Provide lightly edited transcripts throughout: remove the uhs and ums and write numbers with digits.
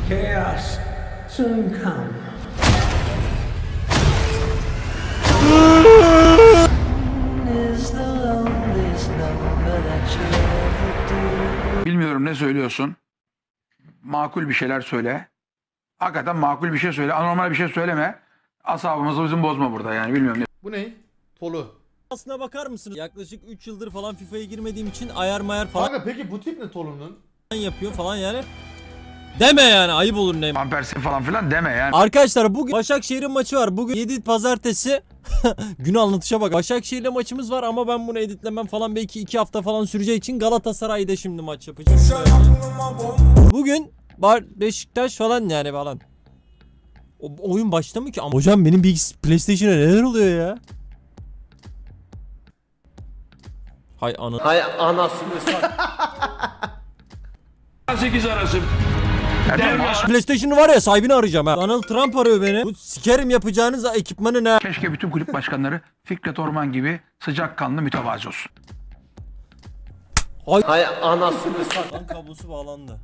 Chaos soon come. Bilmiyorum ne söylüyorsun. Makul bir şeyler söyle. Hakikaten makul bir şey söyle. Anormal bir şey söyleme. Asabımızı bizim bozma burada yani bilmiyorum. Bu ne? Tolu. Aslına bakar mısın? Yaklaşık 3 yıldır falan FIFA'ya girmediğim için ayar mayar falan Kanka peki bu tip ne Tolu'nun? yapıyor falan yani. Deme yani, ayıp olur Neymar. Van Persie falan filan deme yani. Arkadaşlar bugün Başakşehir'in maçı var. Bugün 7 pazartesi. Günü anlatışa bak. Başakşehir'le maçımız var ama ben bunu editlemem falan belki 2 hafta falan süreceği için Galatasaray'da şimdi maç yapacağım. Bugün Beşiktaş falan yani falan. O oyun başlamıyor ki. Hocam benim PlayStation'a neler oluyor ya? Hay anasını sat. 8 arası. PlayStation'ı var ya, sahibini arayacağım ha. Donald Trump arıyor beni. Bu sikerim yapacağınız ekipmanı ne? Keşke bütün kulüp başkanları Fikret Orman gibi sıcakkanlı mütevazi olsun. Hay anasını sat. Lan kablosu bağlandı.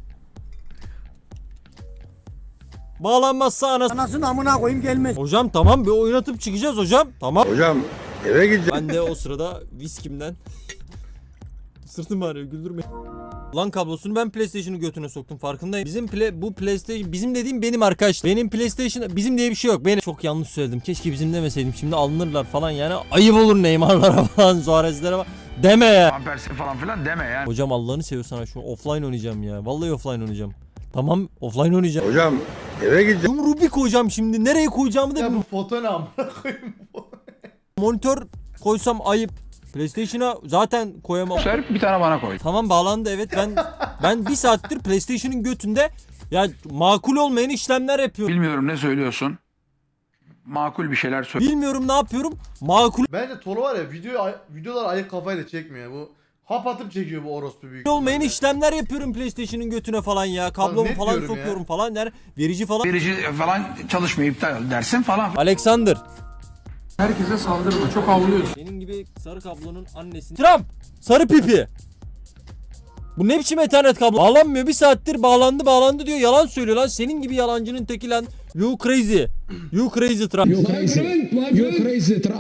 Bağlanmazsa anasını amına koyayım gelmez. Hocam tamam, bir oynatıp çıkacağız hocam. Tamam. Hocam eve gideceğim. Ben de o sırada viskimden sırtım ağrıyor, güldürmeyin. Lan kablosunu ben PlayStation'ı götüne soktum, farkındayım. Bu PlayStation, bizim dediğim benim arkadaş. Benim PlayStation, bizim diye bir şey yok. Ben çok yanlış söyledim. Keşke bizim demeseydim. Şimdi alınırlar falan yani. Ayıp olur Neymar'lara falan, Suarez'lere falan. Deme ya. Van Persie falan filan deme yani. Hocam Allah'ını seviyorsan şu offline oynayacağım ya. Vallahi offline oynayacağım. Tamam, offline oynayacağım. Hocam eve gideceğim. Ruby koyacağım şimdi. Nereye koyacağımı da Ya bilmiyorum. bu foto ne amına koyayım? Monitör koysam ayıp. PlayStation'a zaten koyamam. Bir tane bana koy. Tamam, bağlandı evet. Ben bir saattir PlayStation'ın götünde ya makul olmayan işlemler yapıyorum. Bilmiyorum ne söylüyorsun. Makul bir şeyler söyle. Bilmiyorum ne yapıyorum. Makul Bence Tolu var ya videolar ayık kafayla çekmiyor bu. Hap atıp çekiyor bu orospu büyük. olmayan işlemler yapıyorum PlayStation'ın götüne falan ya. Kablomu ne falan diyorum sokuyorum ya? falan yani. Verici falan. Verici falan çalışmıyor, iptal dersin falan. Alexander. Herkese saldırma, çok havlıyorsun. Senin gibi sarı kablonun annesini. Trump! Sarı pipi! Bu ne biçim ethernet kablo? Bağlanmıyor, bir saattir bağlandı diyor, yalan söylüyor lan. Senin gibi yalancının teki lan. You crazy. You crazy Trump. You crazy Trump.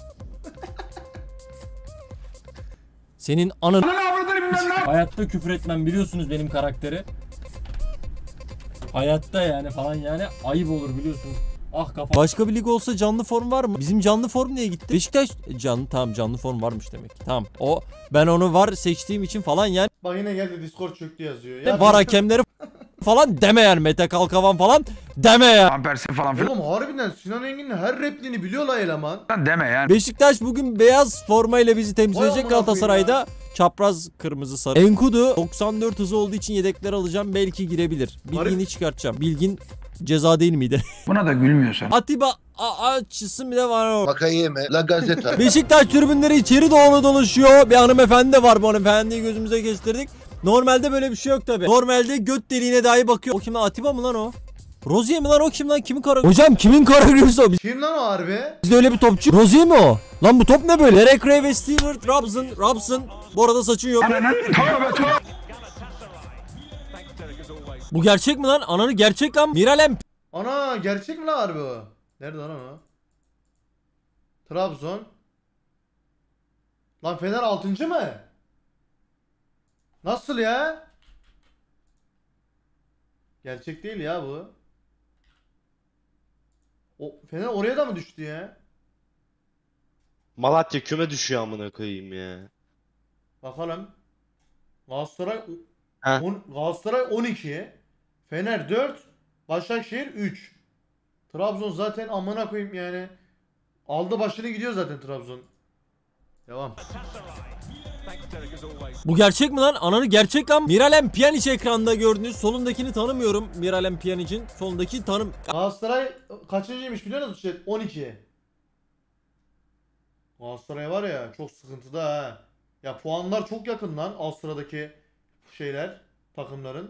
Senin anın. Hayatta küfür etmem, biliyorsunuz benim karakteri. Hayatta yani falan yani ayıp olur biliyorsunuz. Ah kafa. Başka bir lig olsa canlı form var mı? Bizim canlı form niye gitti? Beşiktaş canlı, tamam canlı form varmış demek ki. Tamam. O ben onu var seçtiğim için falan yani. Bak yine geldi Discord çöktü yazıyor. Ya Var hakemleri falan deme yani, Mete Kalkavan falan deme ya. Van Persie falan filan Oğlum harbiden Sinan Engin'in her repliğini biliyorlar eleman. deme yani. Beşiktaş bugün beyaz formayla bizi temsil Vay edecek, amına Galatasaray'da çapraz kırmızı sarı. Enkudu 94 hızı olduğu için yedekler alacağım, belki girebilir. Bilgin'i çıkartacağım. Bilgin ceza değil miydi? Buna da gülmüyorsun. Atiba açısı bile var o. Baka yeme. La Gazeta. Beşiktaş tribünleri içeri doğru dolaşıyor. Bir hanımefendi de var, bu hanımefendiyi gözümüze kestirdik. Normalde böyle bir şey yok tabi. Normalde göt deliğine dahi bakıyor. O kim lan, Atiba mı lan o? Rozier mi lan o, kim lan, kimin kara... Hocam kimin karagrisi o? Kim lan o harbi? Bizde öyle bir topçu. Rozier mi o? Lan bu top ne böyle? Derek Ray ve Stewart Robson. Bu arada saçın yok. Bu gerçek mi lan? Ananı gerçek lan. Miralem. Ana gerçek mi lan harbi o? Nerede lan o? Trabzon. Lan Fener 6. mı? Nasıl ya? Gerçek değil ya bu. O Fener oraya da mı düştü ya? Malatya küme düşüyor amına koyayım ya. Bakalım. Galatasaray Heh. Galatasaray 12, Fener 4, Başakşehir 3. Trabzon zaten amına koyayım yani. Aldı başını gidiyor zaten Trabzon. Devam. Bu gerçek mi lan? Ananı gerçek lan. Miralem Pjanic ekranda gördüğünüz. Solundakini tanımıyorum. Miralem Pjanic'in solundaki Galatasaray kaçıncıymış biliyor musun? 12. Galatasaray var ya çok sıkıntıda ha. Ya puanlar çok yakın lan alt sıradaki şeyler, takımların.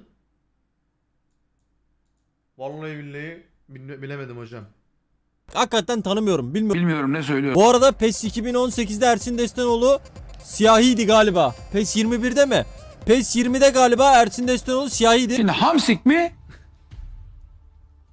Vallahi billahi bilemedim hocam. Hakikaten tanımıyorum. Bilmiyorum ne söylüyorsun. Bu arada PES 2018'de Ersin Destanoğlu siyahiydi galiba. PES 21'de mi? PES 20'de galiba Ersin Destanoğlu siyahiydi. Şimdi Hamsik mi?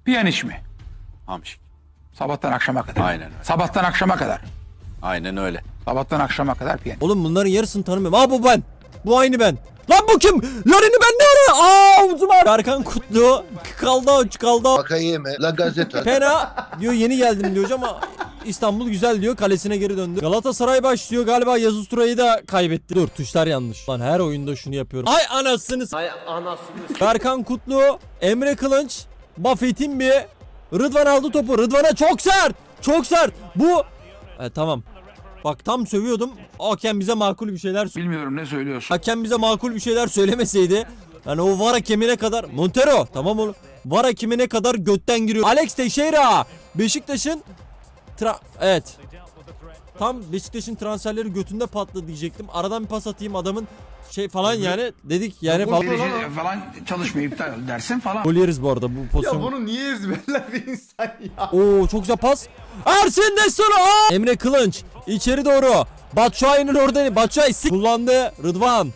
Piyaniç mi? Hamşik. Sabahtan akşama kadar. Aynen öyle. Sabahtan akşama kadar. Aynen öyle. Sabahtan akşama kadar piyaniç. Oğlum bunların yarısını tanımıyorum. Aa bu ben. Bu aynı ben. Lan bu kim? Larin'i ben ne ara? Aa Uzman. Berkan Kutlu. Kaldı. Bakayım La Gazzetta. Pena diyor yeni geldim diyor ama İstanbul güzel diyor, kalesine geri döndü. Galatasaray başlıyor galiba, Yavuz Turay'ı da kaybetti. Dur tuşlar yanlış. Lan her oyunda şunu yapıyorum. Ay anasını. Berkan Kutlu, Emre Kılınç, Buffett'in bir Rıdvan aldı topu. Rıdvan'a çok sert. Çok sert. Bu tamam. Bak tam sövüyordum. Hakem bize makul bir şeyler Bilmiyorum ne söylüyorsun. Hakem bize makul bir şeyler söylemeseydi. Yani o VAR hakemine kadar. Montero tamam oğlum. VAR hakemine kadar götten giriyor. Alex Teixeira. Beşiktaş'ın evet. Tam Beşiktaş'ın transferleri götünde patladı diyecektim. Aradan bir pas atayım adamın falan yani dedik yani falan. Falan çalışmıyor, iptal dersin falan. Gol yeriz bu arada bu Ya pozisyon. bunu niye ezberler bir insan ya? Oo çok güzel pas. Ersin Destur. Emre Kılınç içeri doğru. Batshuayi'nin orada. Batshuayi kullandı. Rıdvan.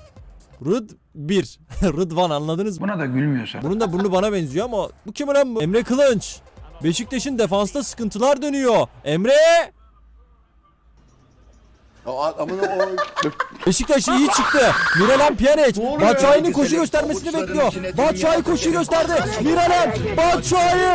Rıdvan anladınız mı? Buna da gülmüyorsun. Bunun da burnu bana benziyor ama bu kim lan bu? Emre Kılınç. Beşiktaş'ın defansta sıkıntılar dönüyor. Emre. Beşiktaş iyi çıktı. Miralem Pjanic. Batshuayi'nin koşu göstermesini bekliyor. Batshuayi koşu gösterdi. Miralem. Batshuayi.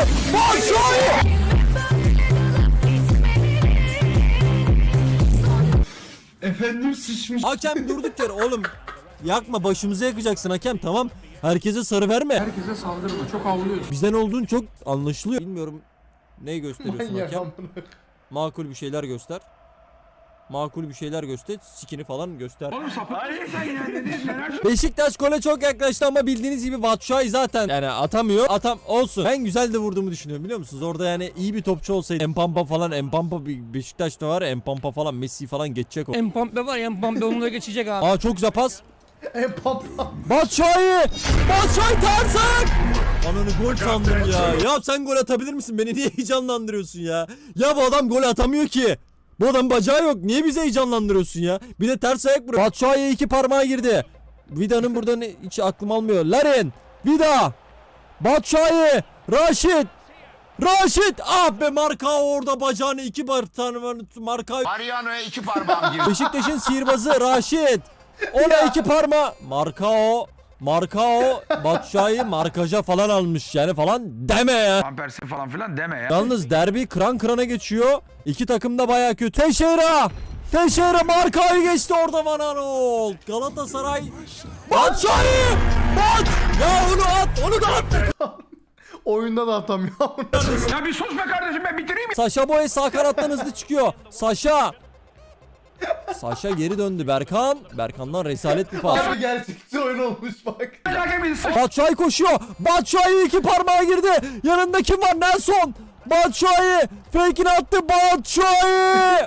Efendim sıçmış. Hakem durduk yere oğlum. Yakma, başımıza yakacaksın hakem, tamam. Herkese sarı verme. Herkese saldırma, çok avlıyorsun. Bizden olduğun çok anlaşılıyor. Bilmiyorum neyi gösteriyorsun Manyak hakem. amına. Makul bir şeyler göster. Makul bir şeyler göster. Sikini falan göster. Oğlum sapık sen ya, neler Beşiktaş gole çok yaklaştı ama bildiğiniz gibi Batshuayi zaten yani atamıyor. Olsun. Ben güzel de vurduğumu düşünüyorum, biliyor musunuz? Orada yani iyi bir topçu olsaydı. Empampa falan, Beşiktaş'ta var ya, Empampa falan, Messi falan geçecek o. Empampe var ya, Empampe onları geçecek abi. Aa çok güzel pas. Empampa. Batshuayi ters ayak. Ananı gol sandım ya. Ya sen gol atabilir misin? Beni niye heyecanlandırıyorsun ya? Ya bu adam gol atamıyor ki. Bu adam bacağı yok. Niye bizi heyecanlandırıyorsun ya? Bir de ters ayak bırak. Batshuayi'ye 2 parmağı girdi. Vida'nın burada hiç aklım almıyor. Larin. Vida. Batshuayi. Raşit. Ah be, Marka orada bacağını 2 Marka. Mariano'ya 2 parmağım girdi. Beşiktaş'ın sihirbazı Raşit. Ona 2 parmağı. Marka Batshuayi markaja falan almış yani falan deme ya. Pampersin falan filan deme ya. Yalnız derbi kıran kırana geçiyor. İki takım da baya kötü. Teixeira Marka'yı geçti orada, Van Aanholt. Galatasaray. Batshuayi. Ya onu da at. Oyunda da atamıyor. Ya bir sus be kardeşim, ben bitireyim mi? Saşa Boy sağ kanattan hızlı çıkıyor. Saşa geri döndü. Berkan'dan rezalet bir pas. Abi gerçekçi oyun olmuş bak. Batshuayi koşuyor. Batshuayi 2 parmağa girdi. Yanında kim var? Nelson. Batshuayi fake'ini attı. Batshuayi.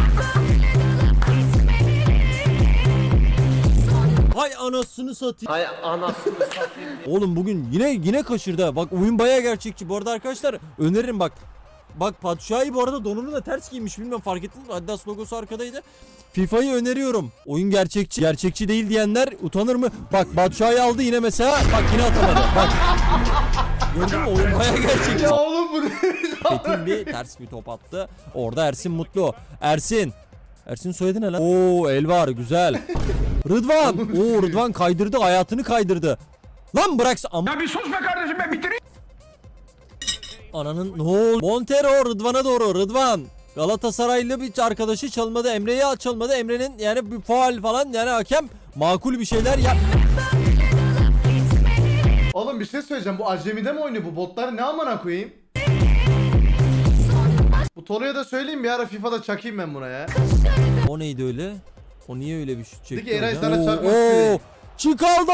Hay anasını satayım. Oğlum bugün yine kaçırdı. Bak oyun bayağı gerçekçi. Bu arada arkadaşlar öneririm bak. Bak Batshuayi bu arada donunu da ters giymiş, bilmiyorum fark ettiniz mi? Adidas logosu arkadaydı. FIFA'yı öneriyorum. Oyun gerçekçi. Gerçekçi değil diyenler utanır mı? Bak Batshuayi aldı yine mesela. Bak yine atamadı. Bak. Gördün mü? Oyun bayağı gerçekçi. Ya oğlum bu ne? Fetin bir ters bir top attı. Orada Ersin mutlu. Ersin soyadı ne lan? Oo Elvar güzel. Rıdvan kaydırdı, hayatını kaydırdı. Lan bıraksa Ya bir sus be kardeşim, ben bitireyim. Ananın ne oldu? Montero Rıdvan'a doğru. Rıdvan Galatasaraylı bir arkadaşı çalmadı. Emre'yi çalmadı. Emre'nin yani bir faul falan, yani hakem makul bir şeyler yap. Oğlum bir şey söyleyeceğim. Bu acemide mi oynuyor bu botlar? Ne amına koyayım? Bu Tolu'ya da söyleyeyim, bir ara FIFA'da çakayım ben buna ya. O neydi öyle? O niye öyle bir şut çekti? Peki Eray hocam? sana çarpmak istiyor. Çıkaldı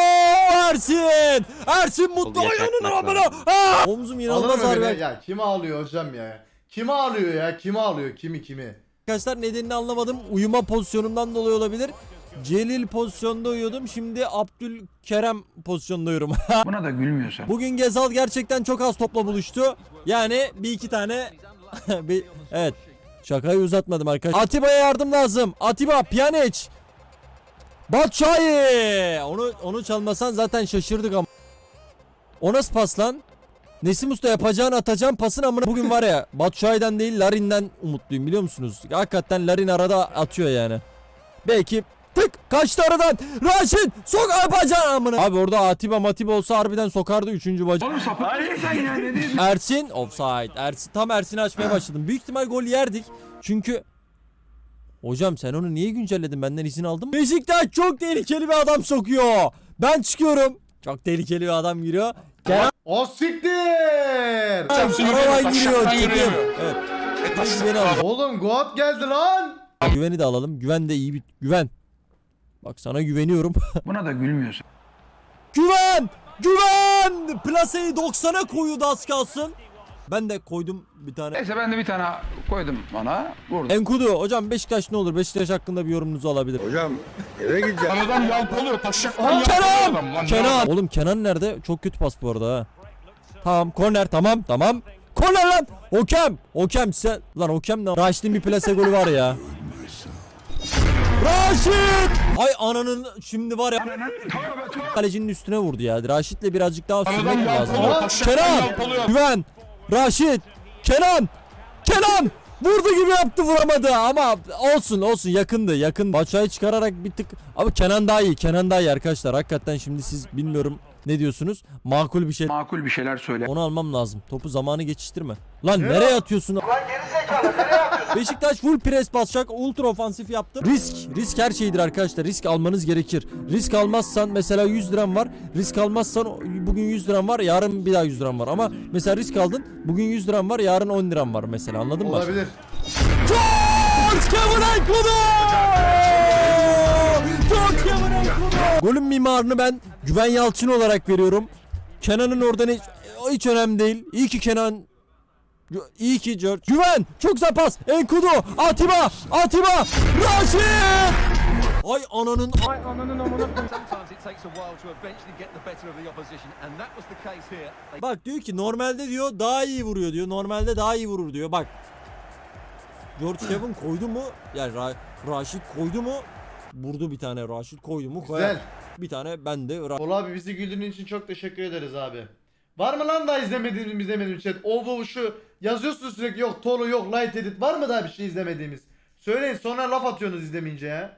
Ersin mutlu oyunun amına. Omzum inanılmaz Anladın mı ağrıyor. beni? Ya kim ağlıyor hocam ya? Kim ağlıyor ya? Kim ağlıyor? Kimi? Arkadaşlar nedenini anlamadım. Uyuma pozisyonumdan dolayı olabilir. Celil pozisyonda uyuyordum. Şimdi Abdülkerem pozisyonda uyuyorum. Buna da gülmüyorsun. Bugün Gezal gerçekten çok az topla buluştu. Yani bir iki tane evet. Şakayı uzatmadım arkadaşlar. Atiba'ya yardım lazım. Atiba, Pjanic. Batshuayi. Onu çalmasan zaten şaşırdık ama. O nasıl pas lan? Nesim Usta yapacağın atacağın pasın amına. Bugün var ya Batshuayi'den değil Larin'den umutluyum biliyor musunuz? Hakikaten Larin arada atıyor yani. Belki tık kaçtı aradan. Raşit sok yapacağın amına. Abi orada Atiba olsa harbiden sokardı 3. bacı. Oğlum sapık mısın sen ya? Ne diyorsun? Ersin offside. Tam Ersin'i açmaya başladım. Büyük ihtimal gol yerdik. Çünkü hocam sen onu niye güncelledin? Benden izin aldın mı? Beşiktaş çok tehlikeli bir adam sokuyor. Ben çıkıyorum. Çok tehlikeli bir adam giriyor. Kenan O siktir. Araban giriyor. Çekim. Evet. Güveni alalım. Oğlum Goat geldi lan. Güveni de alalım. Güven de iyi bir güven. Bak sana güveniyorum. Buna da gülmüyorsun. Güven! Güven! Plaseyi 90'a koyuyordu az kalsın. Ben de koydum bir tane. Neyse ben de bir tane koydum bana. Vurdum. Enkudu hocam Beşiktaş ne olur? Beşiktaş hakkında bir yorumunuzu alabilir. Hocam eve gideceğim. Aradan yalpalıyor. Taşak. Kenan! Oğlum Kenan nerede? Çok kötü pas bu arada ha. Tamam korner tamam. Korner lan! Okem sen. Lan Okem ne? Raşit'in bir plase golü var ya. Raşit! Ay ananın şimdi var ya. Kalecinin üstüne vurdu ya. Raşit'le birazcık daha sürmek mi lazım? Kenan! Güven! Raşit! Kenan! Vurdu gibi yaptı vuramadı ama olsun yakın. Batshuayi çıkararak bir tık ama Kenan daha iyi arkadaşlar. Hakikaten şimdi siz bilmiyorum ne diyorsunuz? Makul bir şeyler söyle. Onu almam lazım. Topu zamanı geçiştirme. Lan nereye atıyorsun? Lan gerizekalı nereye atıyorsun? Beşiktaş full pres basacak. Ultra ofansif yaptı. Risk her şeydir arkadaşlar. Risk almanız gerekir. Risk almazsan mesela 100 liram var. Risk almazsan bugün 100 liram var. Yarın bir daha 100 liram var. Ama mesela risk aldın. Bugün 100 liram var. Yarın 10 liram var mesela. Anladın mı? Olabilir. Golün mimarını ben Güven Yalçın olarak veriyorum. Kenan'ın oradan hiç önemli değil. İyi ki Kenan. İyi ki George. Güven çok güzel pas. Enkudu. Atiba. Raşit. Ay ananın Bak diyor ki normalde diyor daha iyi vuruyor diyor. Normalde daha iyi vurur diyor. Bak. George Kevin koydu mu? Yani Raşit koydu mu? Vurdu bir tane. Raşit koydu mu? Koyar. Güzel. Bir tane ben de Ol abi bizi güldüğün için çok teşekkür ederiz abi. Var mı lan daha izlemediğimiz chat? Şu yazıyorsunuz sürekli yok Tolu yok Light Edit var mı daha bir şey izlemediğimiz? Söyleyin sonra laf atıyorsunuz izlemeyince ya.